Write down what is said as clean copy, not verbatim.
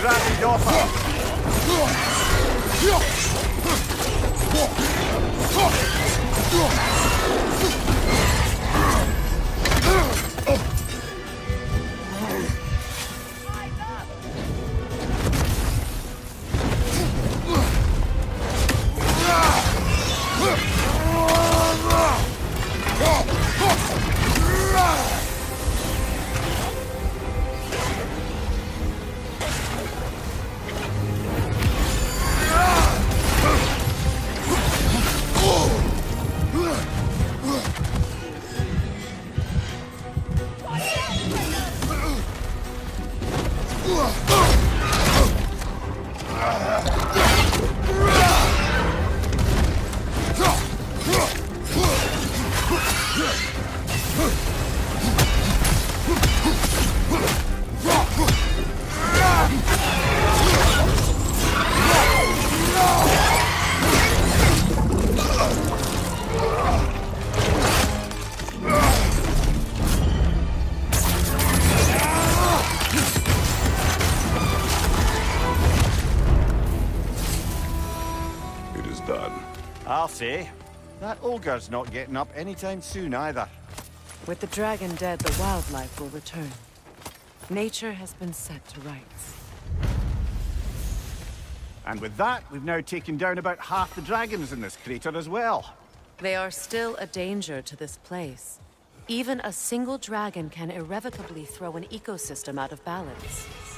rapid offer. I'll say, that ogre's not getting up anytime soon either. With the dragon dead, the wildlife will return. Nature has been set to rights. And with that, we've now taken down about half the dragons in this crater as well. They are still a danger to this place. Even a single dragon can irrevocably throw an ecosystem out of balance.